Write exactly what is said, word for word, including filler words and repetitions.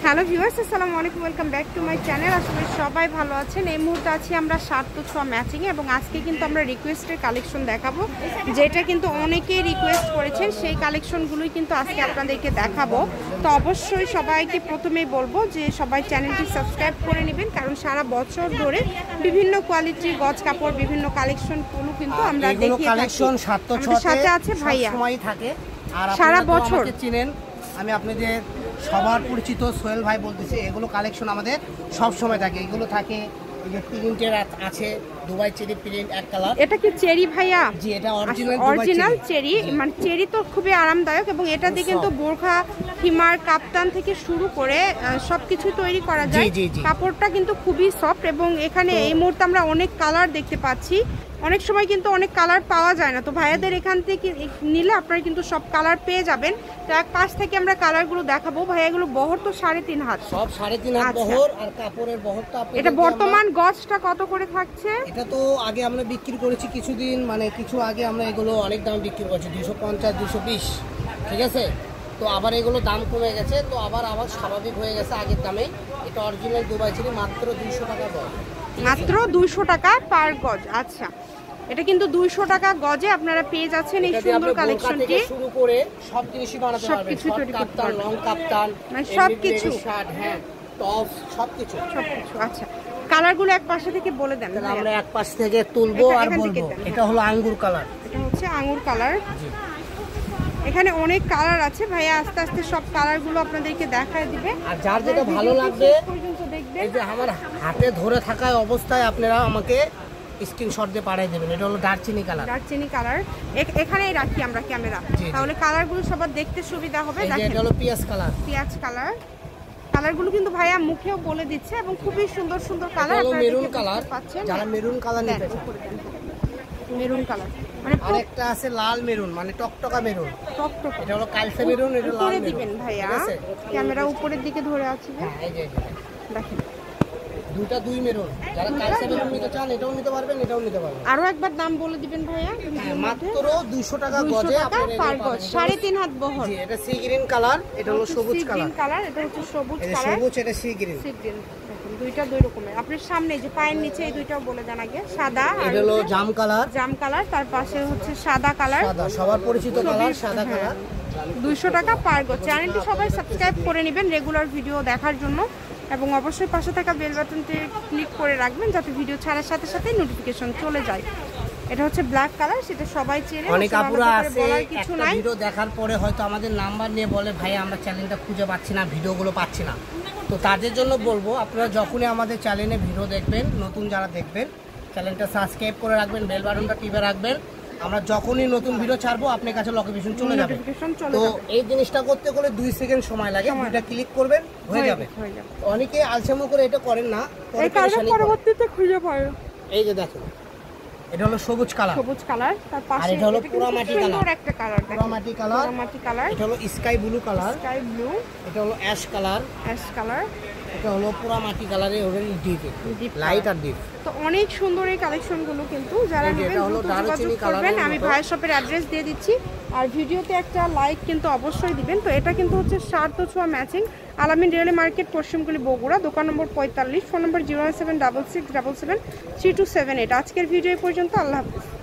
Hello viewers, আসসালামু আলাইকুম, welcome back to my channel. আসলে সবাই ভালো আছেন। এই মুহূর্তে আছি আমরা সাত ছোঁয়া ম্যাচিংয়ে এবং আজকে কিন্তু আমরা রিকোয়েস্টের কালেকশন দেখাবো, যেটা কিন্তু অনেকেই রিকোয়েস্ট করেছেন। সেই কালেকশনগুলোই কিন্তু আজকে আপনাদেরকে দেখাবো। তো অবশ্যই সবাইকে প্রথমেই বলবো যে সবাই চ্যানেলটি সাবস্ক্রাইব করে নেবেন, কারণ সারা বছর ধরে বিভিন্ন কোয়ালিটির গজ কাপড়, বিভিন্ন কালেকশনগুলো কিন্তু আমরা দেখিয়ে থাকি। আমাদের সাথে আছে ভাইয়া, সারা বছর চিনেন। আমি আপনাদের সবার পরিচিত সোহেল ভাই বলতেছি, এগুলো কালেকশন আমাদের সব সময় থাকে। এগুলো থাকে এই যে প্রিন্টের আছে, দুবাই চেরি প্রিন্ট এক কালার। এটা কি চেরি ভাইয়া? জি, এটা অরিজিনাল অরিজিনাল চেরি। মানে চেরি তো খুবই আরামদায়ক এবং এটা দিয়ে কিন্তু বোরখা, হিমার, কাপ্তান থেকে শুরু করে সবকিছু তৈরি করা যায়। কাপড়টা কিন্তু খুবই সফট এবং এখানে এই মুহূর্তে আমরা অনেক কালার দেখতে পাচ্ছি। অনেক সময় কিন্তু অনেক কালার পাওয়া যায় না, তো ভাইয়াদের এখান থেকে নিলে আপনারা কিন্তু সব কালার পেয়ে যাবেন। তো এক পাশ থেকে আমরা কালারগুলো দেখাবো। ভাইয়া এগুলো বহর তো সাড়ে তিন হাত, সব সাড়ে তিন হাত বহর। আর কাপড়ের বহরটা এটা বর্তমান গজটা কত করে থাকছে? এটা তো আগে আমরা বিক্রি করেছি কিছুদিন, মানে কিছু আগে আমরা এগুলো অনেক দাম বিক্রি করেছি, দুশো পঞ্চাশ দুশো বিশ, ঠিক আছে। তো আবার এগুলো দাম কমে গেছে, তো আবার আবার স্বাভাবিক হয়ে গেছে আগের দামে। এটা অরিজিনাল দুবাই চেরি, মাত্র দুইশো টাকা গজ, মাত্র দুইশো টাকা পার গজ। আচ্ছা, এটা কিন্তু দুইশো টাকা গজে আপনারা পেয়ে যাচ্ছেন এই সুন্দর কালেকশনটি। শুরু করে সব জিনিসই বানাতে পারবেন, সবকিছু তৈরি করতে পারবেন, লং কাপ্তান, মানে সবকিছু, শার্ট, হ্যাঁ, টপ, সবকিছু সবকিছু। আচ্ছা, কালারগুলো এক পাশে থেকে বলে দেন। আমরা এক পাশ থেকে তুলবো আর বলবো। এটা হলো আঙ্গুর কালার, এটা হচ্ছে আঙ্গুর কালার। এখানে অনেক কালার আছে, ভাইয়া আস্তে আস্তে সব কালারগুলো আপনাদেরকে দেখায় দিবে। আর যার যেটা ভালো লাগবে এই যে আমার হাতে ধরে থাকা অবস্থায় আপনারা আমাকে স্ক্রিনশট দিয়ে পাঠিয়ে দেবেন। এটা হলো দারচিনি কালার, দারচিনি কালার। এখানেই রাখি আমরা ক্যামেরা, তাহলে কালারগুলো সবার দেখতে সুবিধা হবে। দেখেন, এটা হলো পেঁয়াজ কালার, পেঁয়াজ কালার। কালারগুলো কিন্তু ভাইয়া মুখেও বলে দিচ্ছে এবং খুবই সুন্দর সুন্দর কালার। এটা হলো মেরুন কালার, যারা মেরুন কালার নিতে চান, মেরুন কালার। মানে আরেকটা আছে লাল মেরুন, মানে টকটকা মেরুন, টকটকা। এটা হলো কালসে মেরুন, এটা লাল মেরুন। দিবেন ভাইয়া, ক্যামেরা উপরের দিকে ধরে আছে, হ্যাঁ এই যে দেখেন দুইটা দুই মেরুন। যারা কালসে মেরুন নিতে চান এটাও নিতে পারবেন, এটাও নিতে পারবেন। আরো একবার দাম বলে দিবেন ভাইয়া। মাত্র দুইশো টাকা গজে আপনারা পার গজ, সাড়ে তিন হাত বহর। জি, এটা সি গ্রিন কালার, এটা হলো সবুজ কালার। কালার এটা হচ্ছে সবুজ এটা কালার, সবুজ, এটা সি গ্রিন। Sea green. দেখুন দুইটা দুই রকমের। আপনার সামনে যে পায়ের নিচে এই দুইটাও বলে দেন আগে। সাদা, এটা হলো জাম কালার, জাম কালার। তার পাশে হচ্ছে সাদা কালার, সাদা সবার পরিচিত কালার, সাদা কালার। দুইশো টাকা পার গজ। চ্যানেলটি সবাই সাবস্ক্রাইব করে নেবেন রেগুলার ভিডিও দেখার জন্য এবং অবশ্যই পাশে থাকা বেল বাটনটি ক্লিক করে রাখবেন যাতে ভিডিও ছাড়ার সাথে সাথে নোটিফিকেশন চলে যায়। এটা হচ্ছে ব্ল্যাক কালার, সেটা সবাই চেনে। অনেক আপুরা আছে একটা ভিডিও দেখার পরে হয়তো আমাদের নাম্বার নিয়ে বলে ভাই আমরা চ্যানেলটা খুঁজে পাচ্ছি না, ভিডিওগুলো পাচ্ছি না। তো তাদের জন্য বলবো আপনারা যখনই আমাদের চ্যানেলে ভিডিও দেখবেন, নতুন যারা দেখবেন, চ্যানেলটা সাবস্ক্রাইব করে রাখবেন, বেল বাটনটা টিপে রাখবেন। আমরা যখনই নতুন ভিডিও ছাড়বো আপনার কাছে লোকেশন চলে যাবে। তো এই জিনিসটা করতে গেলে দুই সেকেন্ড সময় লাগে, দুইটা ক্লিক করবেন হয়ে যাবে। অনেকে আলসেমো করে এটা করেন না, পরবর্তীতে খুঁজে পায়। এই যে দেখেন, এটা হলো সবুজ কালার, সবুজ কালার। তার পাশে আর এটা হলো পোড়ামাটি কালার, একটা কালার, পোড়ামাটি কালার, পোড়ামাটি কালার। এটা হলো sky blue colour, sky blue. এটা হলো অ্যাশ কালার, অ্যাশ কালার। এটা হলো পোড়ামাটি কালারে, ওটা ডিপ, ডিপ লাইট আর ডিপ। তো অনেক সুন্দর এই কালেকশনগুলো কিন্তু যারা নেবেন দ্রুত যোগাযোগ করবেন। আমি ভাইয়ের শপের অ্যাড্রেস দিয়ে দিচ্ছি আর ভিডিওতে একটা লাইক কিন্তু অবশ্যই দিবেন। তো এটা কিন্তু হচ্ছে সাত ছোঁয়া ম্যাচিং, আলামিন রেলওয়ে মার্কেট, পশ্চিমগুলি, বগুড়া। দোকান নম্বর পঁয়তাল্লিশ, phone number zero seven double six double seven three two seven eight. আজকের ভিডিও পর্যন্ত, আল্লাহ হাফিজ।